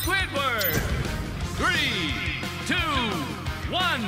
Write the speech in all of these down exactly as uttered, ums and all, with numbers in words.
Squidward! Three, two, one.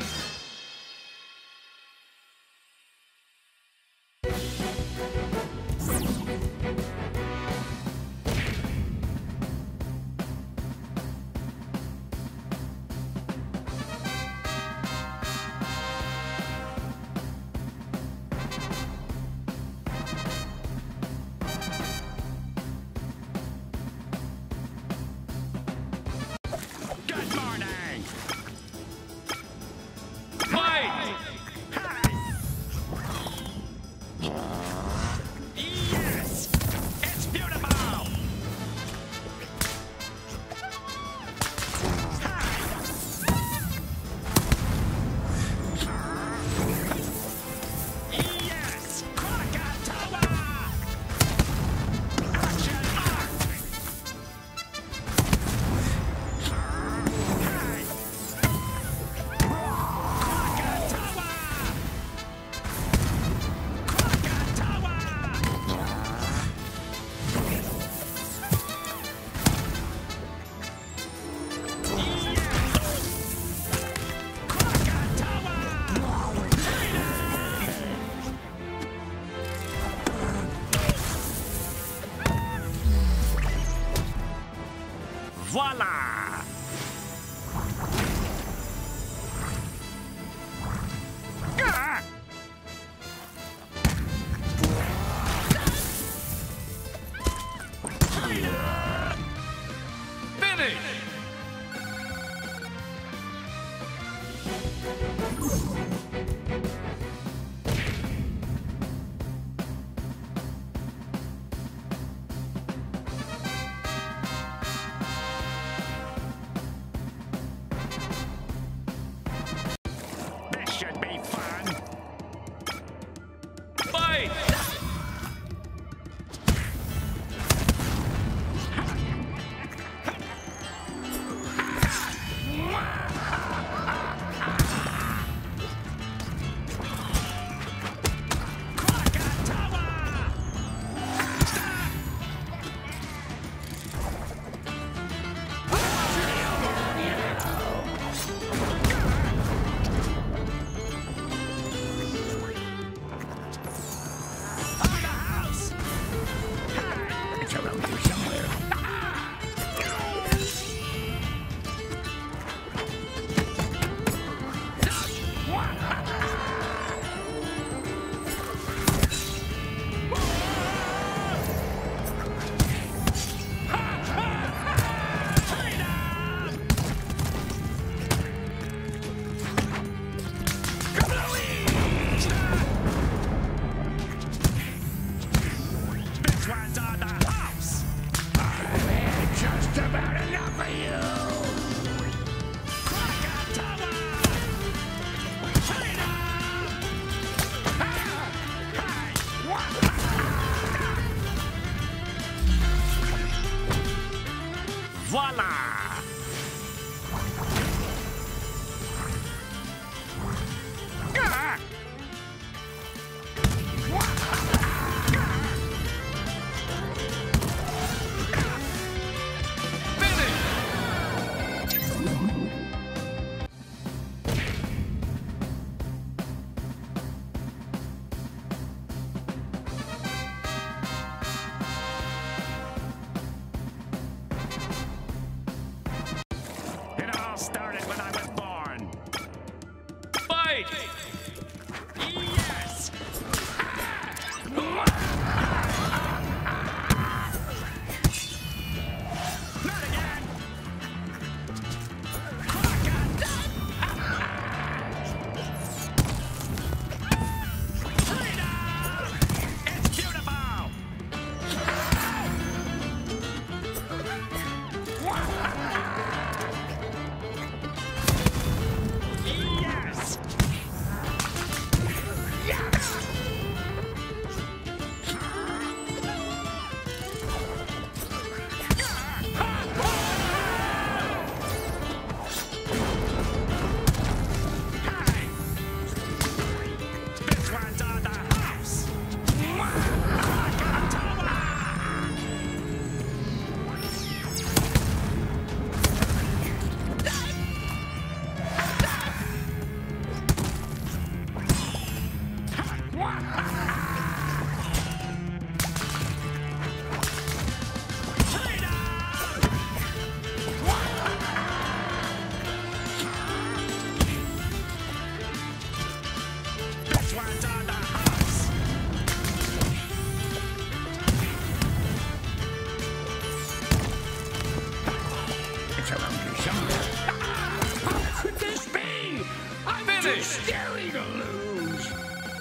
Voila! Ah! Finish! This should be fun. Fight! Voila! Ah! Some... How could this be? I'm too Finish. scary to lose.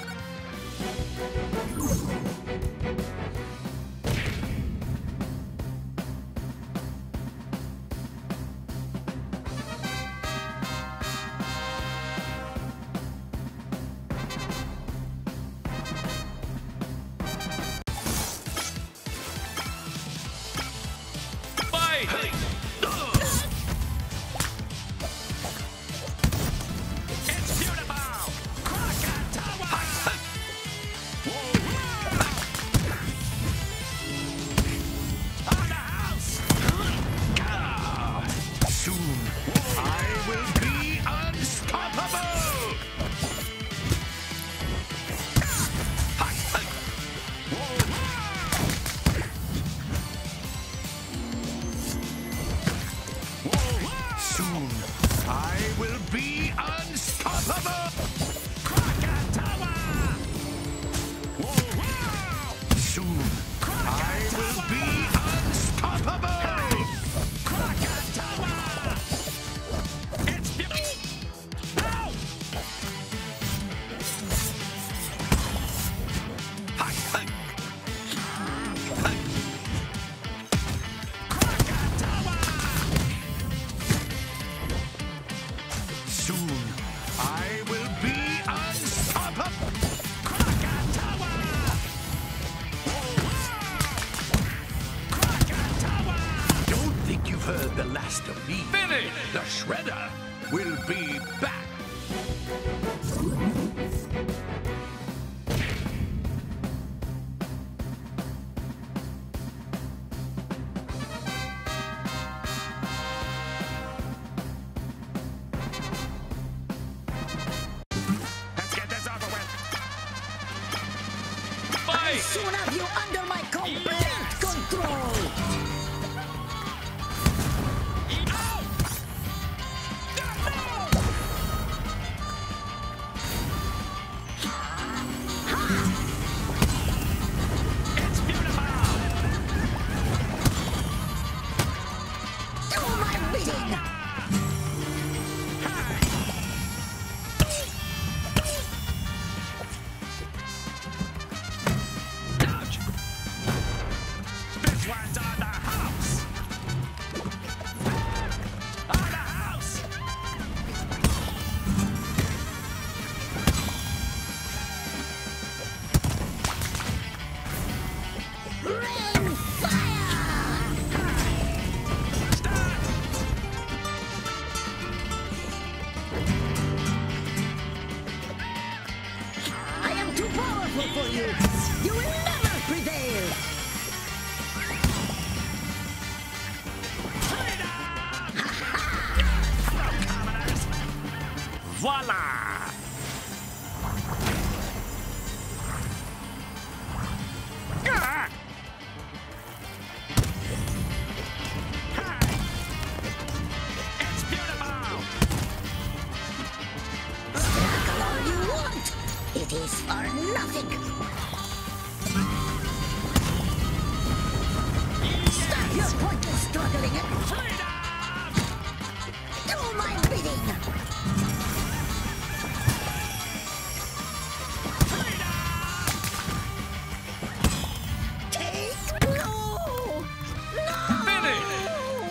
Fight! It's beautiful! Krakatoa! On the house! Soon, I will be unstoppable! Soon, I will be unstoppable! Krakatoa! Soon, I will be unstoppable! Krakatoa! It's beautiful! No! Soon, I will be unstoppable! Krakatoa! Krakatoa! Don't think you've heard the last of me. Finish! The Shredder will be back! Let's get this over with! Fight! Soon have you under my complete control! It's beautiful! Do my bidding! Ouch! This one's on the house! On the house! Rain fire! Stop! I am too powerful for you! You will never prevail! Hello, commoners! Voila! Ah! Hi! It's beautiful! Sparkle all you want! It is for nothing! Stop your pointless struggling and Freedom! do my bidding! Take blow! No! Finish!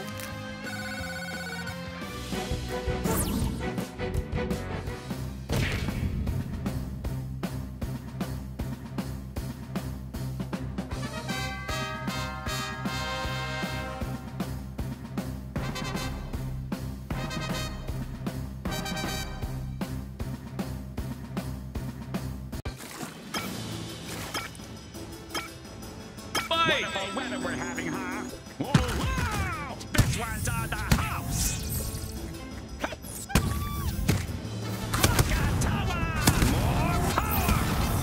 Fight! Wonderful weather we're having, huh? Whoa, wow! This one's on the house! Krakatoa! More power!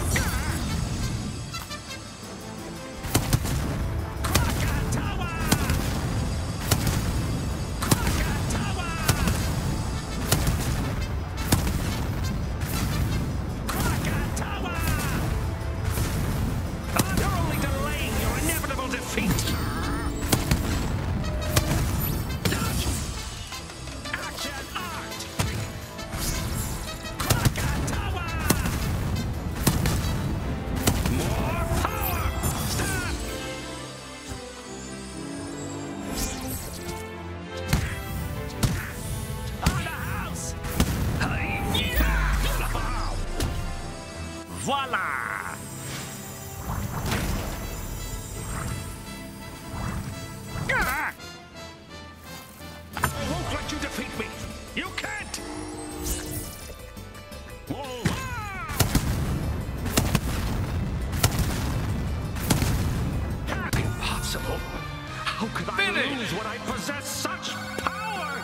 Krakatoa! Krakatoa! Krakatoa! You're only delaying your inevitable defeat! defeat me! You can't! Whoa! Impossible! How could I Finish. lose when I possess such power?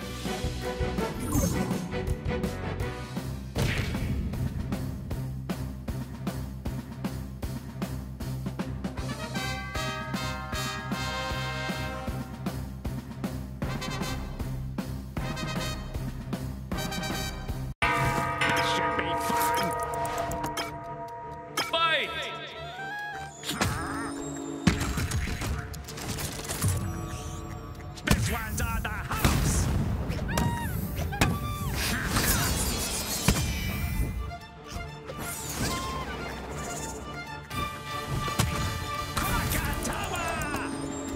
This should be fun! Fight! This one's on the house! Krakatoa!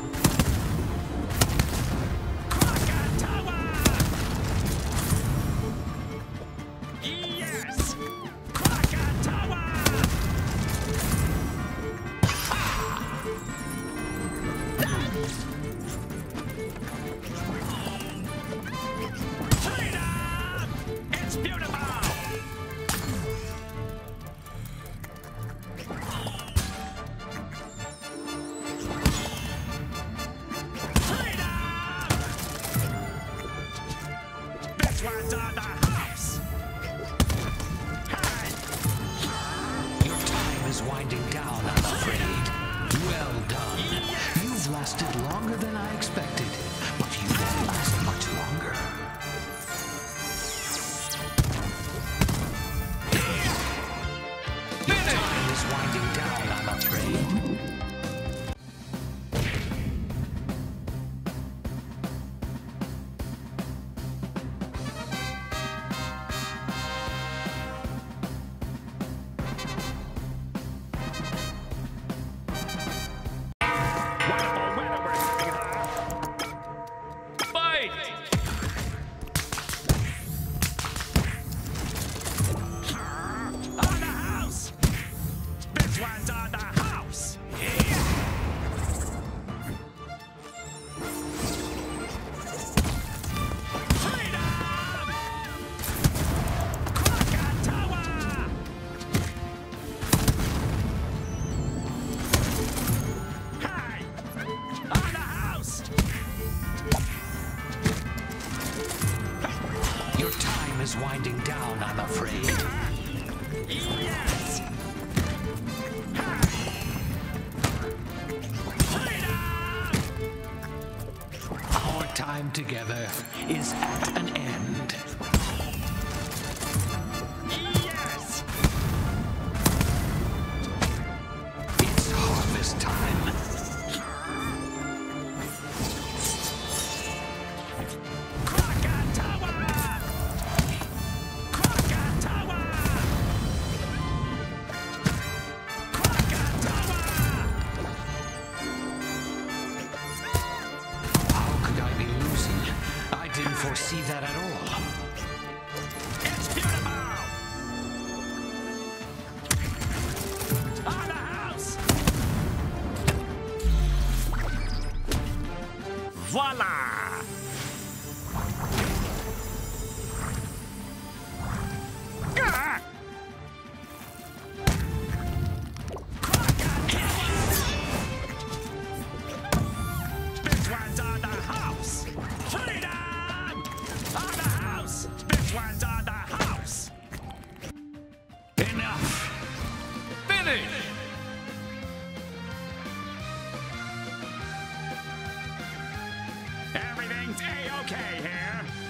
Krakatoa! Yes! Krakatoa! Freedom! It's beautiful! Freedom! This one's on the house! Hey! Your time is winding down, I'm afraid. Well done. You've lasted longer than I expected, but you won't last much longer. Your time is winding down, I'm afraid. Wonderful weather we're having, huh? Fight! On the house! This one's on the house! Freedom! Krakatoa! Hey! On the house! Your time is winding down, I'm afraid. Yes! Freedom! Our time together is at an end. Yes! It's harvest time. Krakatoa! Krakatoa! Krakatoa! How could I be losing? I didn't foresee that at all. It's beautiful! On the house! Voila! Ah! This one's on the house! Freedom! On the house! This one's on the house! Enough! Finish! Everything's A-okay here.